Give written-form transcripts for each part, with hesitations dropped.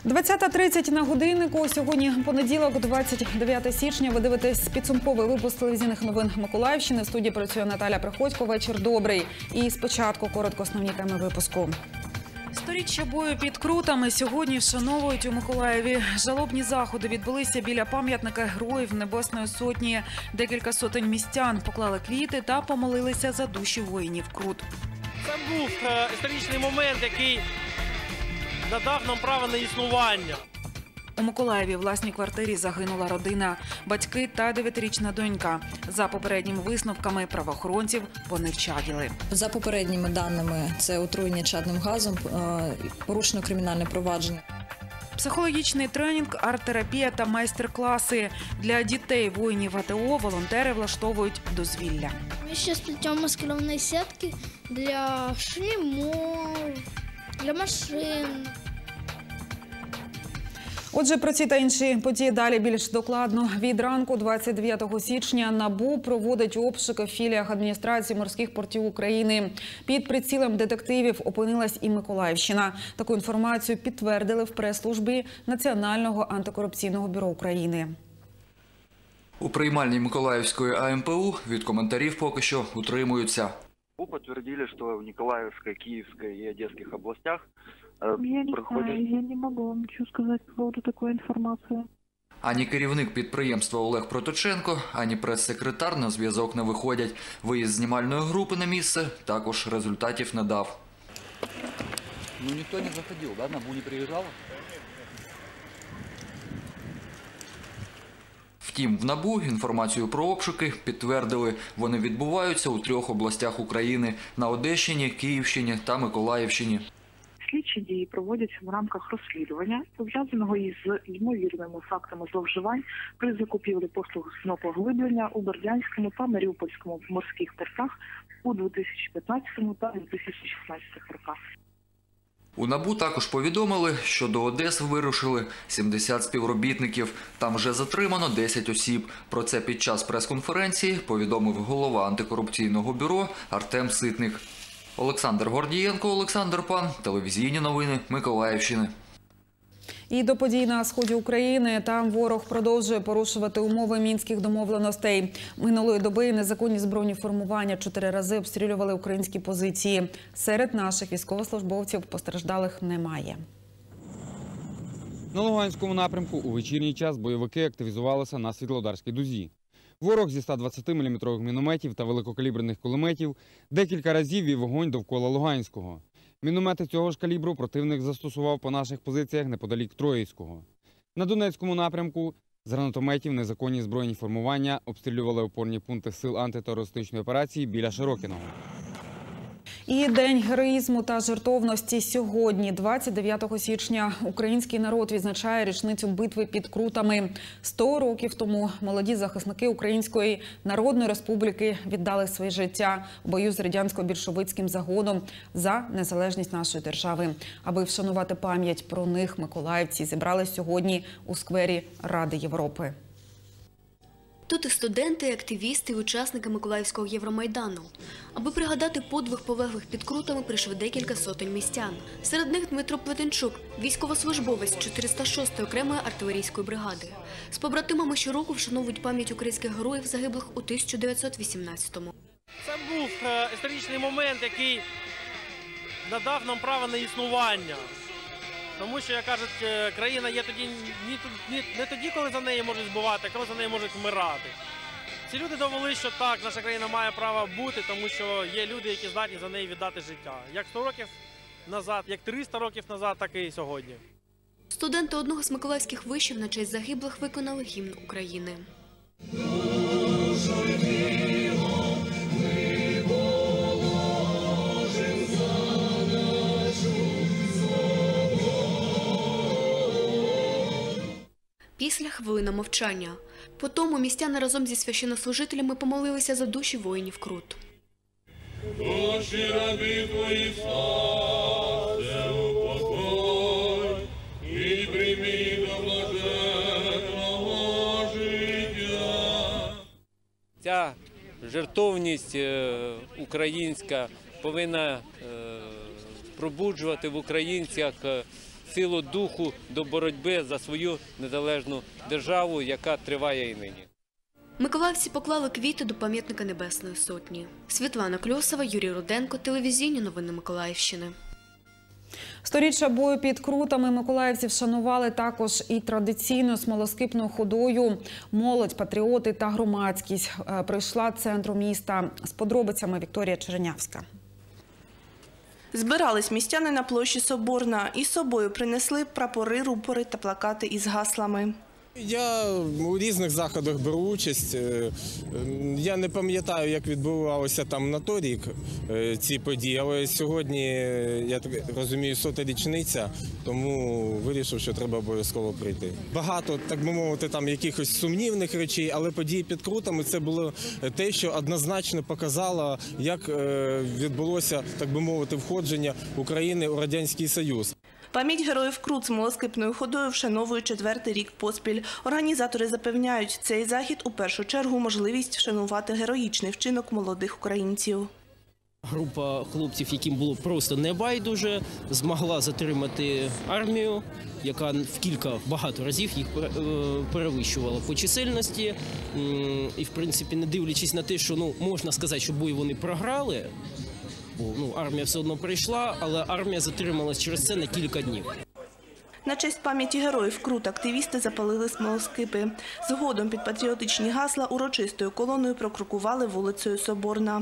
20:30 на годиннику. Сьогодні понеділок, 29 січня. Ви дивитесь підсумковий випуск телевізійних новин Миколаївщини. В студії працює Наталя Приходько. Вечір добрий. І спочатку коротко основні теми випуску. Сторіччя бою під Крутами сьогодні вшановують у Миколаєві. Жалобні заходи відбулися біля пам'ятника Героїв Небесної Сотні. Декілька сотень містян поклали квіти та помолилися за душі воїнів Крут. Це був історичний момент, який надав нам право на існування. У Миколаєві в власній квартирі загинула родина, батьки та 9-річна донька. За попередніми висновками правоохоронців вони вчаділи. За попередніми даними це отруєння чадним газом, порушено кримінальне провадження. Психологічний тренінг, арт-терапія та майстер-класи. Для дітей воїнів АТО волонтери влаштовують дозвілля. Ми зараз плетемо маскировні сітки для шлемов, для машин. Отже, про ці та інші події далі більш докладно. Від ранку 29 січня НАБУ проводить обшуки в філіях адміністрації морських портів України. Під прицілом детективів опинилась і Миколаївщина. Таку інформацію підтвердили в прес-службі Національного антикорупційного бюро України. У приймальній Миколаївської АМПУ від коментарів поки що утримуються. Подтвердили, что в Николаевской, Киевской и Одесских областях Я не могу вам ничего сказать по поводу такой информации. Ані керівник підприємства Олег Проточенко, ані прес-секретар на зв'язок не виходять. Виїзд знімальної групи на місце також результатів не дав. Ну ніхто не заходив, да? НАБУ не приїжджало? Втім, в НАБУ інформацію про обшуки підтвердили. Вони відбуваються у 3 областях України – на Одещині, Київщині та Миколаївщині. Слідчі дії проводяться в рамках розслідування, пов'язаного із ймовірними фактами зловживань при закупівлі послуг з днопоглиблення у Бердянському та Маріупольському морських портах у 2015 та 2016 роках. У НАБУ також повідомили, що до Одеси вирушили 70 співробітників. Там вже затримано 10 осіб. Про це під час прес-конференції повідомив голова антикорупційного бюро Артем Ситник. Олександр Гордієнко, Олександр Пан. Телевізійні новини Миколаївщини. І до подій на сході України. Там ворог продовжує порушувати умови мінських домовленостей. Минулої доби незаконні збройні формування 4 рази обстрілювали українські позиції. Серед наших військовослужбовців постраждалих немає. На Луганському напрямку у вечірній час бойовики активізувалися на Світлодарській дузі. Ворог зі 120-мм мінометів та великокаліберних кулеметів декілька разів вів вогонь довкола Луганського. Міномети цього ж калібру противник застосував по наших позиціях неподалік Троїцького. На Донецькому напрямку з гранатометів незаконні збройні формування обстрілювали опорні пункти сил антитерористичної операції біля Широкіного. І День героїзму та жертовності сьогодні, 29 січня. Український народ відзначає річницю битви під Крутами. 100 років тому молоді захисники Української Народної Республіки віддали своє життя у бою з радянсько-більшовицьким загоном за незалежність нашої держави. Аби вшанувати пам'ять про них, миколаївці зібрались сьогодні у сквері Ради Європи. Тут і студенти, і активісти, і учасники Миколаївського Євромайдану. Аби пригадати подвиг полеглих під Крутами, прийшли декілька сотень містян. Серед них Дмитро Плетенчук, військовослужбовець 406-ї окремої артилерійської бригади. З побратимами щороку вшановують пам'ять українських героїв, загиблих у 1918-му. Це був історичний момент, який надав нам право на існування. Тому що, як кажуть, країна є тоді, не тоді, коли за неї можуть збивати, а коли за неї можуть вмирати. Ці люди довели, що так, наша країна має право бути, тому що є люди, які здатні за неї віддати життя. Як 100 років назад, як 300 років назад, так і сьогодні. Студенти одного з миколаївських вишів на честь загиблих виконали гімн України. Після хвилина мовчання. Потому містяни разом зі священнослужителями помолилися за душі воїнів Крут. Душі раби твої спаси упокой і прийми до блаженного життя. Ця жертовність українська повинна пробуджувати в українцях силу духу до боротьби за свою незалежну державу, яка триває і нині. Миколаївці поклали квіти до пам'ятника Небесної Сотні. Світлана Кльосова, Юрій Руденко, телевізійні новини Миколаївщини. Сторіччя бою під Крутами миколаївці вшанували також і традиційною смолоскипною ходою. Молодь, патріоти та громадськість прийшла до центру міста. З подробицями Вікторія Черенявська. Збирались містяни на площі Соборна. Із собою принесли прапори, рупори та плакати із гаслами. Я у різних заходах беру участь. Я не пам'ятаю, як відбувалося там на той рік ці події, але сьогодні, я так розумію, 100-та річниця, тому вирішив, що треба обов'язково прийти. Багато, так би мовити, там якихось сумнівних речей, але події під Крутами – це було те, що однозначно показало, як відбулося, так би мовити, входження України у Радянський Союз. Пам'ять героїв Крут смолоскипною ходою вшановують 4-й рік поспіль. Організатори запевняють, цей захід у першу чергу можливість вшанувати героїчний вчинок молодих українців. Група хлопців, яким було просто небайдуже, змогла затримати армію, яка багато разів їх перевищувала по чисельності. І, в принципі, не дивлячись на те, що можна сказати, що бой вони програли, бо армія все одно прийшла, але армія затрималась через це на кілька днів. На честь пам'яті героїв Крут активісти запалили смолоскипи. Згодом під патріотичні гасла урочистою колоною прокрокували вулицею Соборна.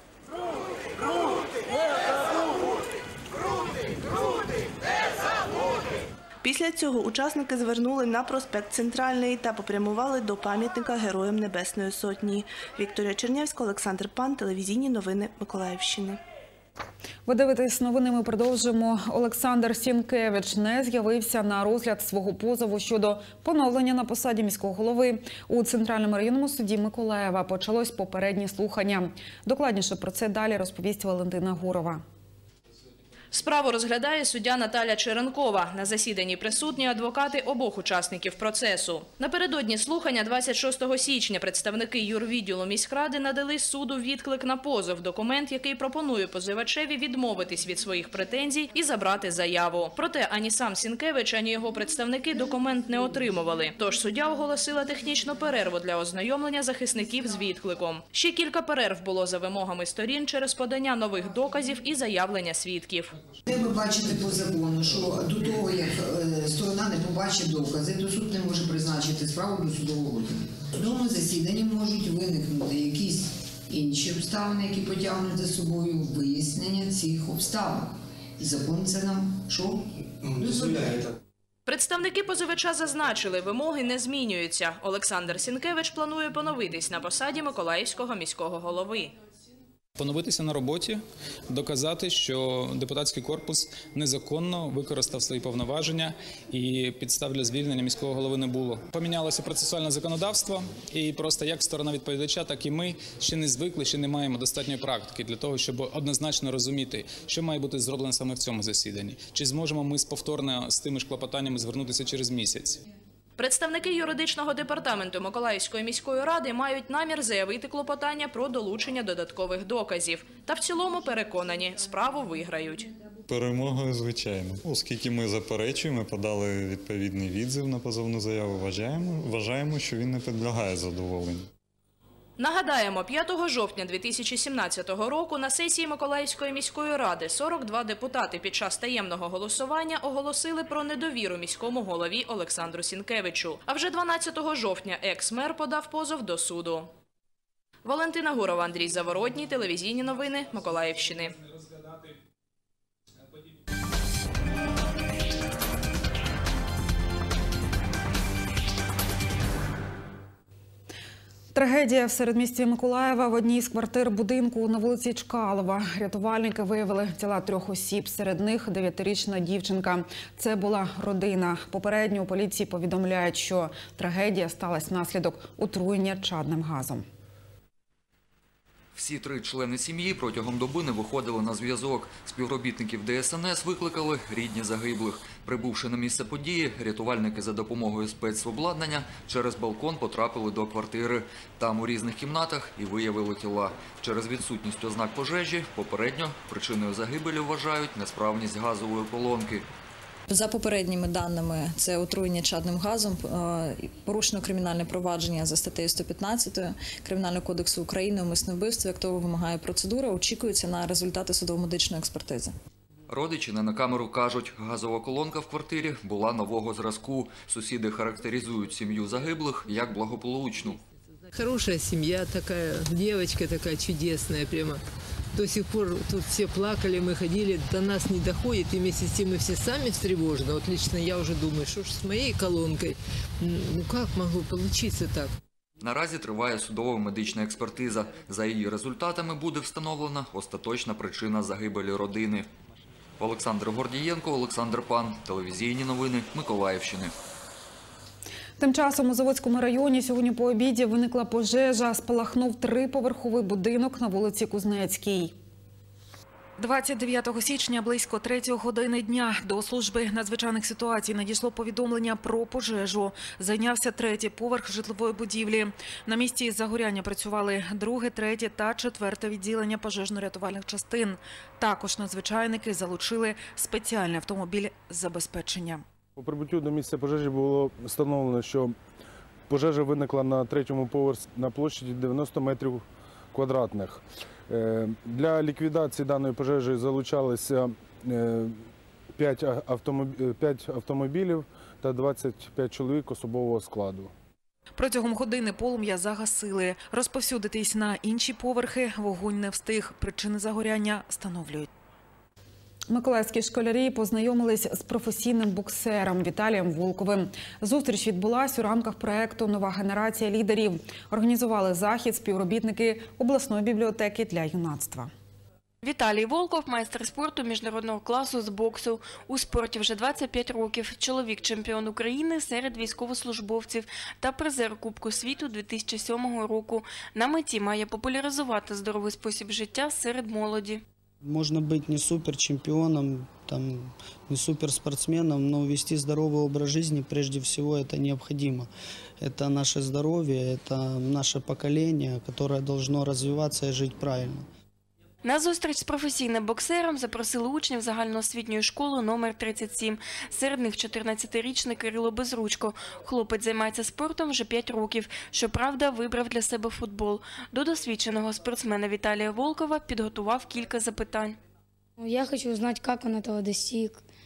Після цього учасники звернули на проспект Центральний та попрямували до пам'ятника Героям Небесної Сотні. Вікторія Чернявська, Олександр Пан, телевізійні новини Миколаївщини. Ви дивитесь новини, ми продовжимо. Олександр Сінкевич не з'явився на розгляд свого позову щодо поновлення на посаді міського голови. У Центральному районному суді Миколаєва почалось попереднє слухання. Докладніше про це далі розповість Валентина Гурова. Справу розглядає суддя Наталя Черенкова. На засіданні присутні адвокати обох учасників процесу. Напередодні слухання 26 січня представники юрвідділу міськради надали суду відклик на позов, документ, який пропонує позивачеві відмовитись від своїх претензій і забрати заяву. Проте ані сам Сінкевич, ані його представники документ не отримували. Тож суддя оголосила технічну перерву для ознайомлення захисників з відкликом. Ще кілька перерв було за вимогами сторін через подання нових доказів і заявлення свідків. Ви бачите по закону, що до того, як сторона не побачить докази, то суд не може призначити справу до судового розгляду. В судовому засіданні можуть виникнути якісь інші обставини, які потягнуть за собою вияснення цих обставин. І закон це нам що? Дозволяє. Представники позивача зазначили, вимоги не змінюються. Олександр Сінкевич планує поновитись на посаді Миколаївського міського голови. Поновитися на роботі, доказати, що депутатський корпус незаконно використав свої повноваження і підстав для звільнення міського голови не було. Помінялося процесуальне законодавство і просто як сторона відповідача, так і ми ще не звикли, ще не маємо достатньої практики для того, щоб однозначно розуміти, що має бути зроблено саме в цьому засіданні. Чи зможемо ми повторно з тими ж клопотаннями звернутися через місяць. Представники юридичного департаменту Миколаївської міської ради мають намір заявити клопотання про долучення додаткових доказів. Та в цілому переконані, справу виграють. Перемогою, звичайно. Оскільки ми заперечуємо, подали відповідний відзив на позовну заяву, вважаємо, що він не підлягає задоволенню. Нагадаємо, 5 жовтня 2017 року на сесії Миколаївської міської ради 42 депутати під час таємного голосування оголосили про недовіру міському голові Олександру Сінкевичу. А вже 12 жовтня екс-мер подав позов до суду. Валентина Гурова, Андрій Заворотній, телевізійні новини Миколаївщини. Трагедія в середмісті Миколаєва. В одній з квартир будинку на вулиці Чкалова рятувальники виявили тіла 3 осіб, серед них 9-річна дівчинка. Це була родина. Попередньо у поліції повідомляють, що трагедія сталася внаслідок отруєння чадним газом. Всі 3 члени сім'ї протягом доби не виходили на зв'язок. Співробітників ДСНС викликали рідні загиблих. Прибувши на місце події, рятувальники за допомогою спецобладнання через балкон потрапили до квартири. Там у різних кімнатах і виявили тіла. Через відсутність ознак пожежі попередньо причиною загибелі вважають несправність газової колонки. За попередніми даними, це отруєння чадним газом, порушено кримінальне провадження за статтею 115 Кримінального кодексу України, умисне вбивство, як того вимагає процедура, очікується на результати судово-медичної експертизи. Родичі не на камеру кажуть, газова колонка в квартирі була нового зразку. Сусіди характеризують сім'ю загиблих як благополучну. Хорошая семья такая, девочка такая чудесная прямо. До сих пор тут все плакали, мы ходили, до нас не доходит, и вместе с тем мы все сами встревожены. Вот лично я уже думаю, что ж с моей колонкой, ну как могло получиться так? Наразі триває судово-медична експертиза. За її результатами буде встановлена остаточна причина загибелі родини. Олександр Гордієнко, Олександр Пан. Телевізійні новини Миколаївщини. Тим часом у Заводському районі сьогодні по обіді виникла пожежа. Спалахнув 3-поверховий будинок на вулиці Кузнецькій. 29 січня близько 3-ї години дня до служби надзвичайних ситуацій надійшло повідомлення про пожежу. Зайнявся 3-й поверх житлової будівлі. На місці загоряння працювали 2-ге, 3-є та 4-те відділення пожежно-рятувальних частин. Також надзвичайники залучили спеціальний автомобіль з забезпечення. По прибуттю до місця пожежі було встановлено, що пожежа виникла на 3-му поверсі на площі 90 метрів квадратних. Для ліквідації даної пожежі залучалися 5 автомобілів та 25 чоловік особового складу. Протягом години полум'я загасили. Розповсюдитись на інші поверхи вогонь не встиг. Причини загоряння встановлюють. Миколаївські школярі познайомились з професійним боксером Віталієм Волковим. Зустріч відбулась у рамках проєкту «Нова генерація лідерів». Організували захід співробітники обласної бібліотеки для юнацтва. Віталій Волков – майстер спорту міжнародного класу з боксу. У спорті вже 25 років. Чоловік – чемпіон України серед військовослужбовців та призер Кубку світу 2007 року. На меті має популяризувати здоровий спосіб життя серед молоді. Можно быть не суперчемпионом, не суперспортсменом, но вести здоровый образ жизни прежде всего это необходимо. Это наше здоровье, это наше поколение, которое должно развиваться и жить правильно. На зустріч з професійним боксером запросили учнів загальноосвітньої школи номер 37. Серед них 14-річний Кирило Безручко. Хлопець займається спортом вже 5 років. Щоправда, вибрав для себе футбол. До досвідченого спортсмена Віталія Волкова підготував кілька запитань. Я хочу узнать, как он этого достиг,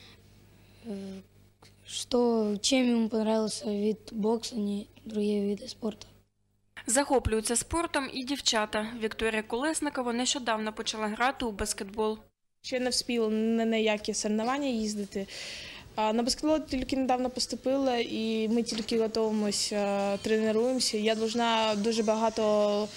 чем ему понравился вид бокса, не другие виды спорта. Захоплюються спортом і дівчата. Вікторія Колесникова нещодавно почала грати у баскетбол. Ще не встигла на ніякі соревнування їздити. На баскетбол тільки недавно поступила і ми тільки готуємося, тренуємося. Я повинна дуже багато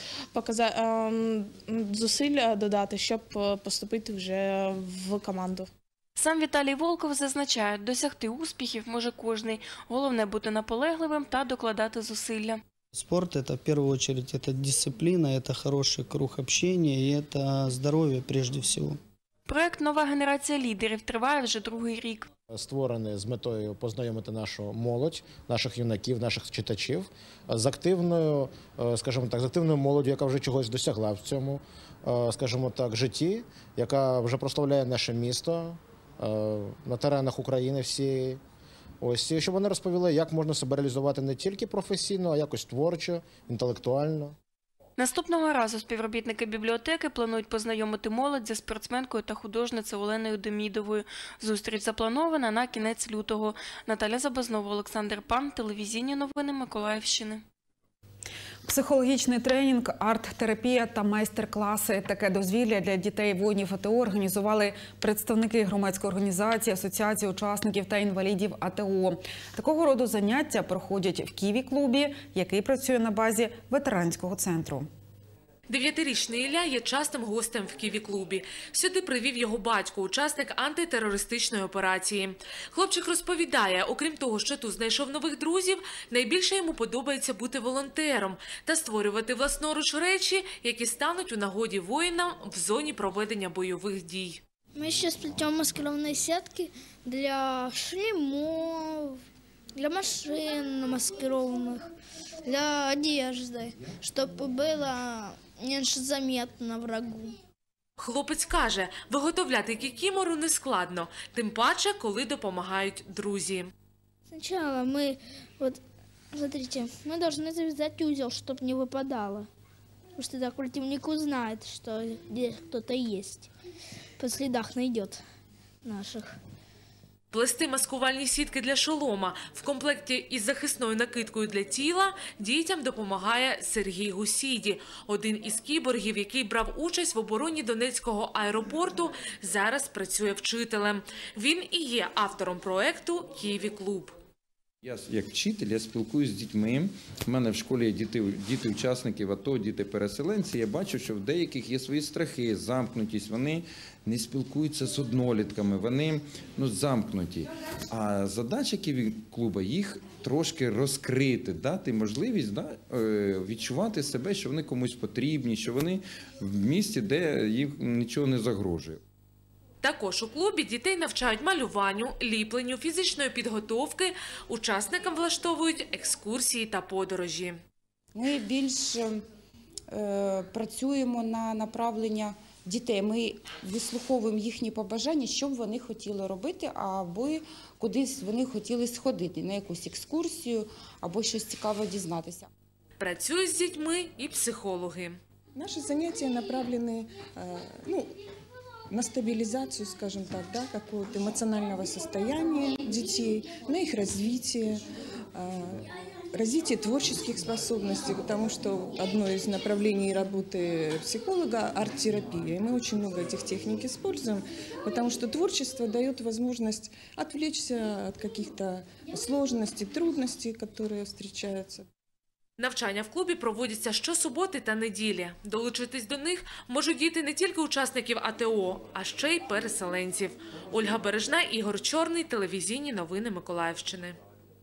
зусиль додати, щоб поступити вже в команду. Сам Віталій Волков зазначає, досягти успіхів може кожний. Головне бути наполегливим та докладати зусилля. Спорт – это в первую очередь это дисциплина, это хороший круг общения и это здоровье прежде всего. Проект «Нова генерація лідерів» триває вже 2-й рік. Створений з метою познайомити нашу молодь, наших юнаків, наших читачів з активною, скажімо так, з активною молоддю, яка вже чогось досягла в цьому, скажімо так, житті, яка вже прославляє наше місто на теренах України всієї. Ось, щоб вони розповіли, як можна себе реалізувати не тільки професійно, а якось творчо, інтелектуально. Наступного разу співробітники бібліотеки планують познайомити молодь зі спортсменкою та художницею Оленою Демідовою. Зустріч запланована на кінець лютого. Наталя Забазнова, Олександр Пан, телевізійні новини Миколаївщини. Психологічний тренінг, арт-терапія та майстер-класи. Таке дозвілля для дітей воїнів АТО організували представники громадської організації, асоціації учасників та інвалідів АТО. Такого роду заняття проходять в Ківі-клубі, який працює на базі ветеранського центру. 9-річний Ілля є частим гостем в Ківі-клубі. Сюди привів його батько, учасник антитерористичної операції. Хлопчик розповідає, окрім того, що тут знайшов нових друзів, найбільше йому подобається бути волонтером та створювати власноруч речі, які стануть у нагоді воїнам в зоні проведення бойових дій. Ми ще сплетемо маскировні сітки для шлемов, для машин маскированных, для одежды, чтобы было меньше заметно врагу. Хлопець каже, виготовляти кікімору нескладно, тим паче, коли допомагають друзі. Сначала мы, вот, смотрите, мы должны завязать узел, чтобы не выпадало. Потому что тогда культивник узнает, что где кто-то есть. По следах найдет наших. Плести маскувальні сітки для шолома в комплекті із захисною накидкою для тіла дітям допомагає Сергій Гусіді. Один із кіборгів, який брав участь в обороні Донецького аеропорту, зараз працює вчителем. Він і є автором проекту «Києві-клуб». Я як вчитель, я спілкуюся з дітьми. У мене в школі є діти учасників АТО, діти-переселенці. Я бачу, що в деяких є свої страхи, замкнутість. Вони не спілкуються з однолітками, вони замкнуті. А задача Києві-клуба – їх трошки розкрити, дати можливість відчувати себе, що вони комусь потрібні, що вони в місті, де їм нічого не загрожує. Також у клубі дітей навчають малюванню, ліпленню, фізичної підготовки. Учасникам влаштовують екскурсії та подорожі. Ми більше працюємо на направлення дітей. Ми вислуховуємо їхні побажання, що б вони хотіли робити, аби кудись вони хотіли сходити, на якусь екскурсію або щось цікаве дізнатися. Працюють з дітьми і психологи. Наші заняття направлені на стабилизацию, скажем так, какого-то эмоционального состояния детей, на их развитие творческих способностей, потому что одно из направлений работы психолога – арт-терапия. И мы очень много этих техник используем, потому что творчество дает возможность отвлечься от каких-то сложностей, трудностей, которые встречаются. Навчання в клубі проводяться щосуботи та неділі. Долучитись до них можуть діти не тільки учасників АТО, а ще й переселенців. Ольга Бережна, Ігор Чорний, телевізійні новини Миколаївщини.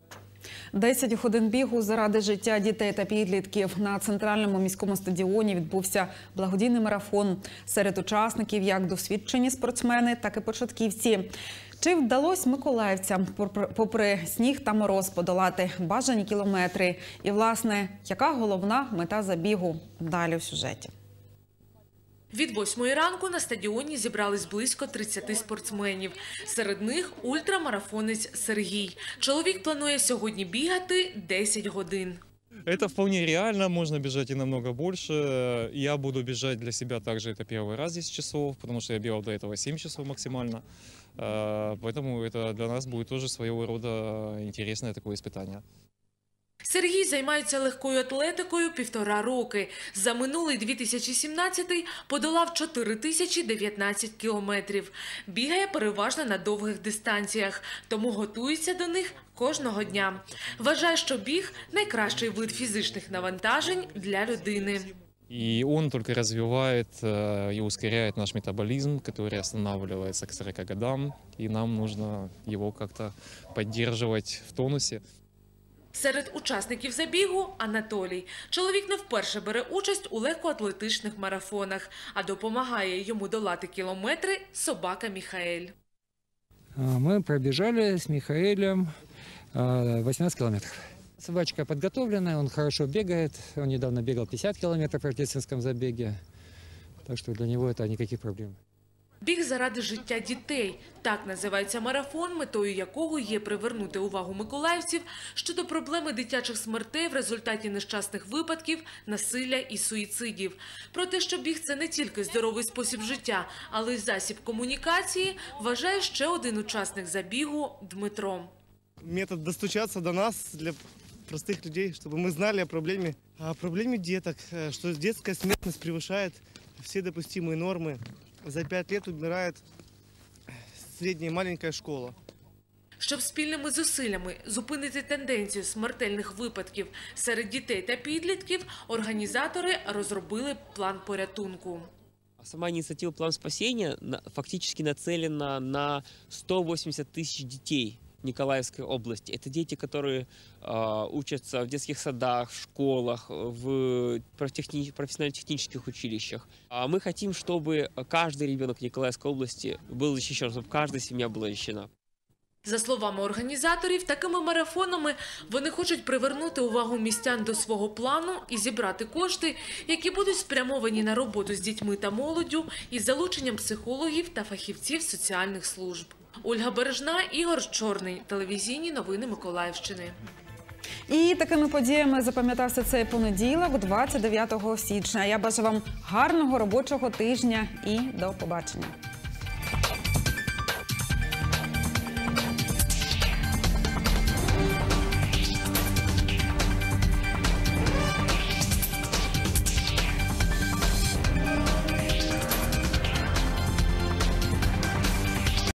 10 годин бігу заради життя дітей та підлітків. На центральному міському стадіоні відбувся благодійний марафон. Серед учасників як досвідчені спортсмени, так і початківці. Чи вдалося миколаївцям, попри сніг та мороз, подолати бажані кілометри? І, власне, яка головна мета забігу? Далі в сюжеті. Від 8 ранку на стадіоні зібрались близько 30 спортсменів. Серед них ультрамарафонець Сергій. Чоловік планує сьогодні бігати 10 годин. Это вполне реально, можно бежать и намного больше. Я буду бежать для себя также, это первый раз 10 часов, потому что я бегал до этого 7 часов максимально. Поэтому это для нас будет тоже своего рода интересное такое испытание. Сергій займається легкою атлетикою 1,5 роки. За минулий 2017-й подолав 4019 кілометрів. Бігає переважно на довгих дистанціях, тому готується до них кожного дня. Вважає, що біг – найкращий вид фізичних навантажень для людини. И он только развивает и ускоряет наш метаболизм, который останавливается к 40 годам, и нам нужно его как-то поддерживать в тонусе. Серед учасників забігу – Анатолій. Чоловік не вперше бере участь у легкоатлетичних марафонах, а допомагає йому долати кілометри собака Михаэль. Мы пробежали с Михаэлем 18 километров. Собачка подготовленная, он хорошо бегает. Он недавно бегал 50 километров в рождественском забеге. Так что для него это никаких проблем. Біг заради життя дітей – так називається марафон, метою якого є привернути увагу миколаївців щодо проблеми дитячих смертей в результаті нещасних випадків, насилля і суїцидів. Про те, що біг – це не тільки здоровий спосіб життя, але й засіб комунікації, вважає ще один учасник забігу – Дмитро. Метод достучаться до нас для простых людей, чтобы мы знали о проблеме деток, что детская смертность превышает все допустимые нормы. За 5 лет умирает средняя маленькая школа. Щоб спільними зусиллями зупинити тенденцію смертельних випадків серед дітей та підлітків, організатори розробили план порятунку. Сама инициатива «План спасения» фактически нацелена на 180 тысяч детей Николаевской области. Это дети, которые учатся в детских садах, в школах, в профессионально-технических училищах. Мы хотим, чтобы каждый ребенок Николаевской области был защищен, чтобы каждая семья была защищена. За словами організаторів, такими марафонами вони хочуть привернути увагу містян до свого плану і зібрати кошти, які будуть спрямовані на роботу з дітьми та молоддю із залученням психологів та фахівців соціальних служб. Ольга Бережна, Ігор Чорний. Телевізійні новини Миколаївщини. І такими подіями запам'ятався цей понеділок, 29 січня. Я бажаю вам гарного робочого тижня і до побачення.